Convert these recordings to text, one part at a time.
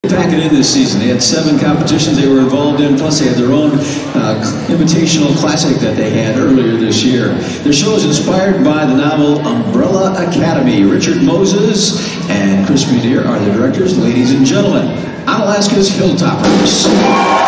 Pack it in this season. They had 7 competitions they were involved in, plus they had their own invitational classic that they had earlier this year. Their show is inspired by the novel Umbrella Academy. Richard Moses and Chris Mudir are the directors. Ladies and gentlemen, Onalaska's Hilltoppers.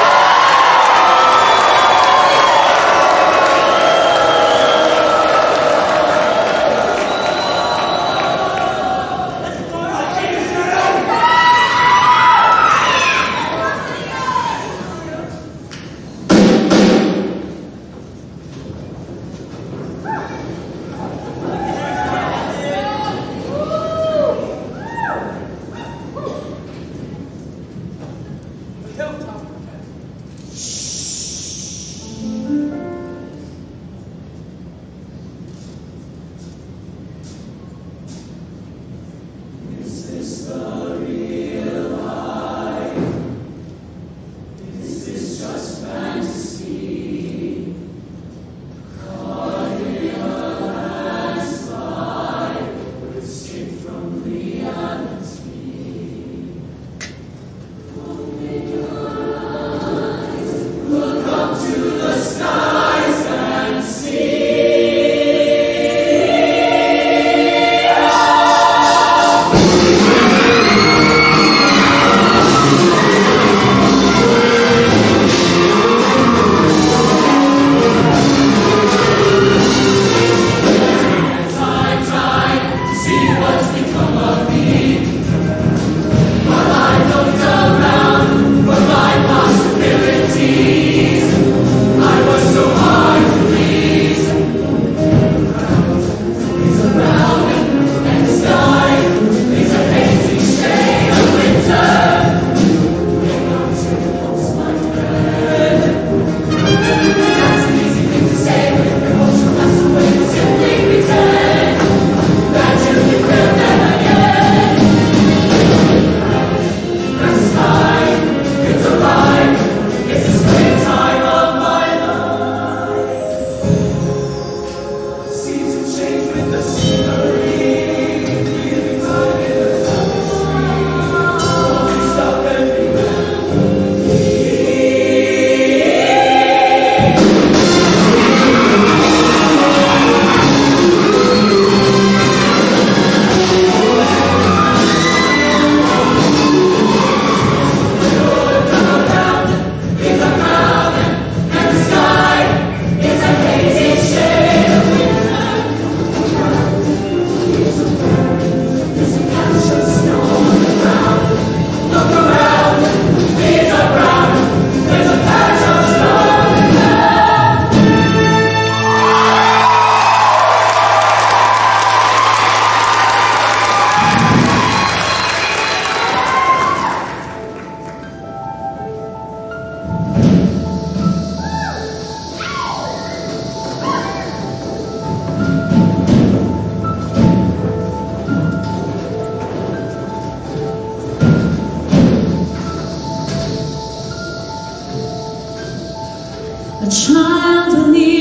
A child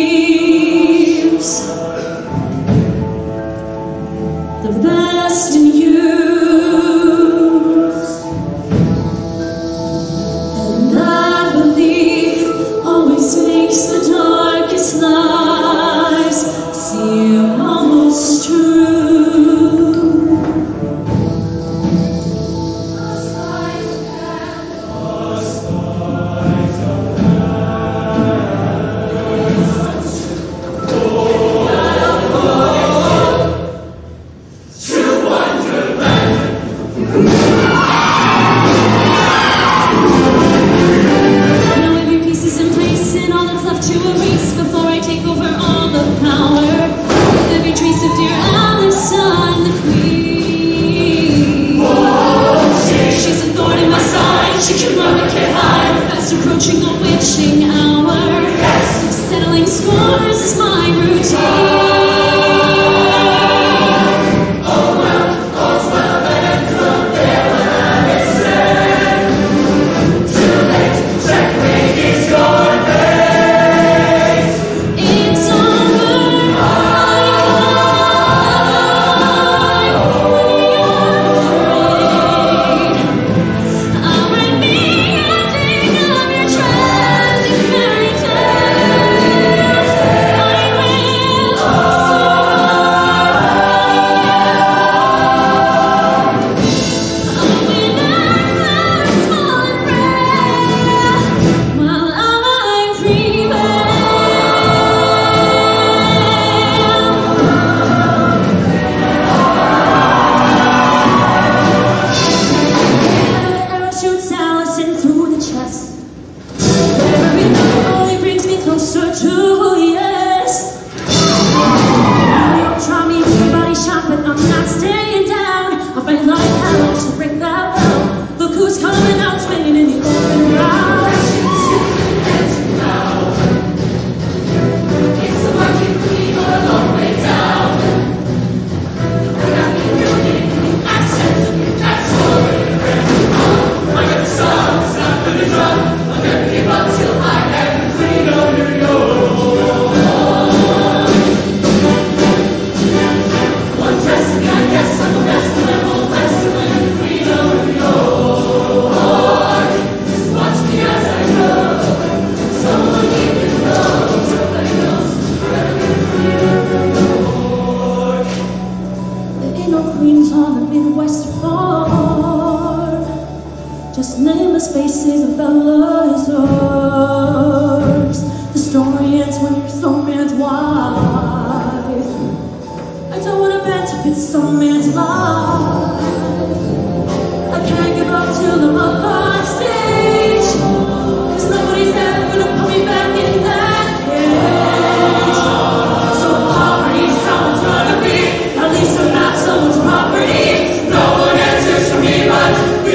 believes the best in you, and that belief always makes the darkest lies seem almost true. just nameless faces and fellows orbs. The story ends when you're some man's wife. I don't want to bet if it's some man's life. I can't give up till I'm up on stage, 'cause nobody's ever gonna put me back in that cage. So poverty, someone's gonna be, at least I'm not someone's property. No one answers for me but me.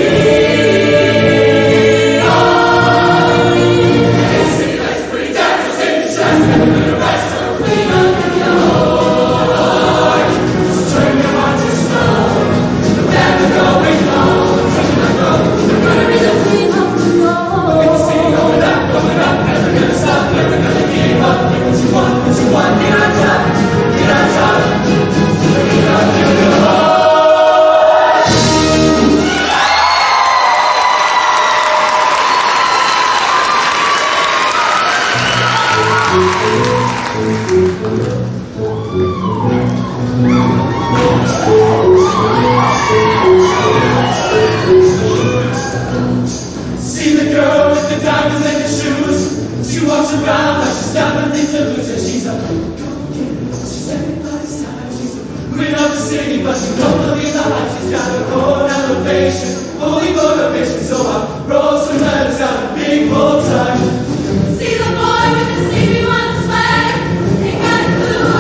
See the girl with the diamonds in her shoes. She walks around like she's got nothing to lose. And she's a go-getter. She's everybody's time. She's a queen of the city, but she don't believe the hype. She's got her own elevation, holy motivation. So I wrote some letters out of big bold time. See the boy with the sleepy one swag. Ain't got a clue.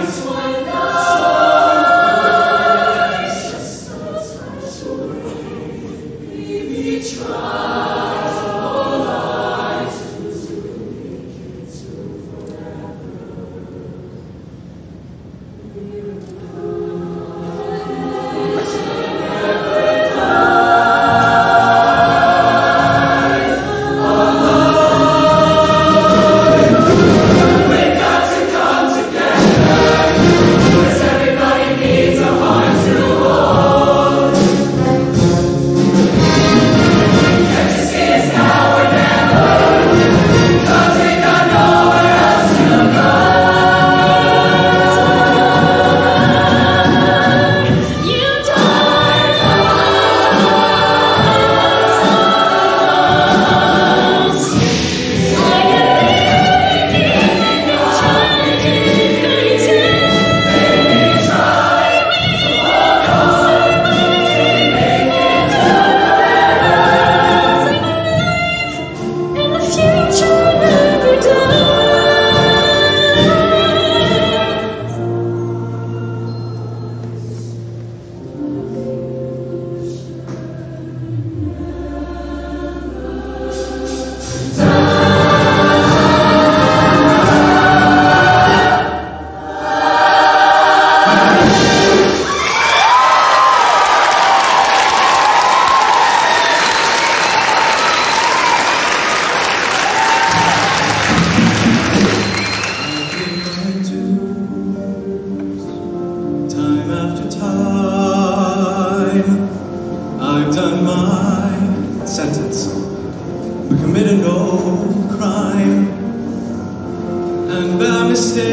committed no crime, and by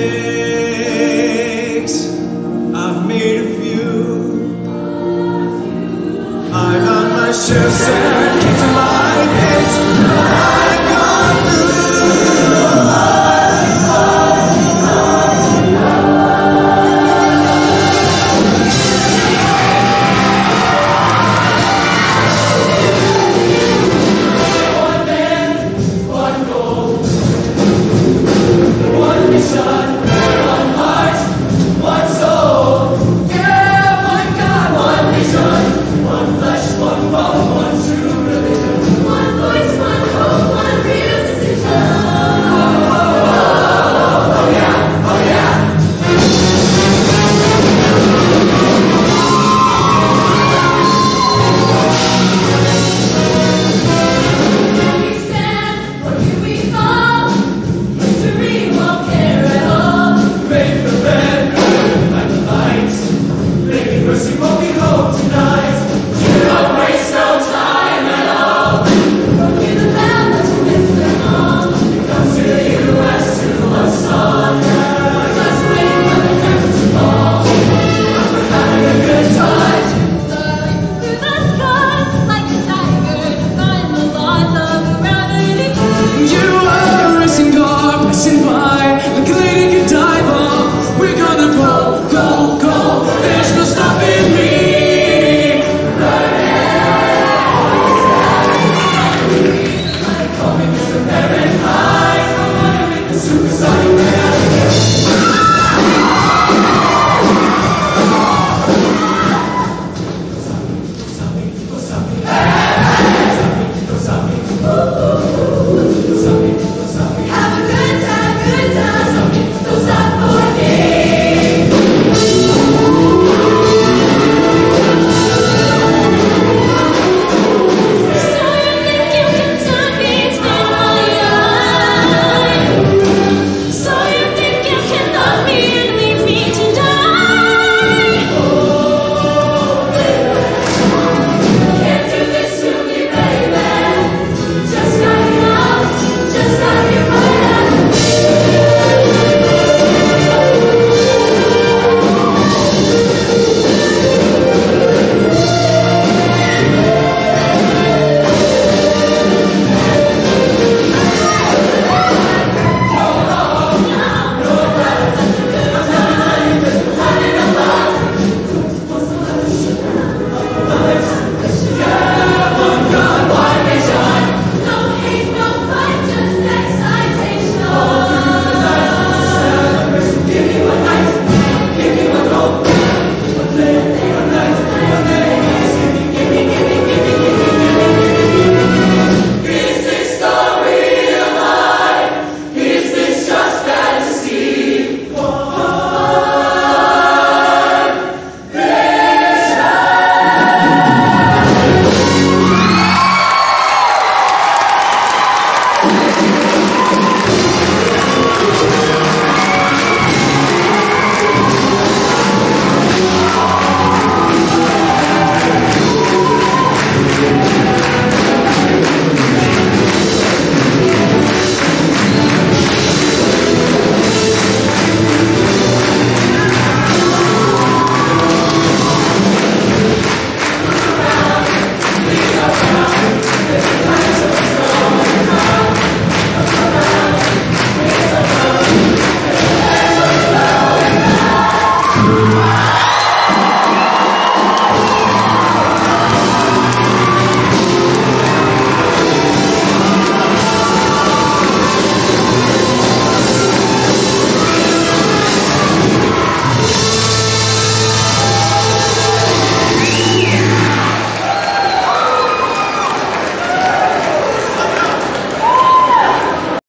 mistakes I've made a few. I got my shifts and kicked in my pits. I got Oh,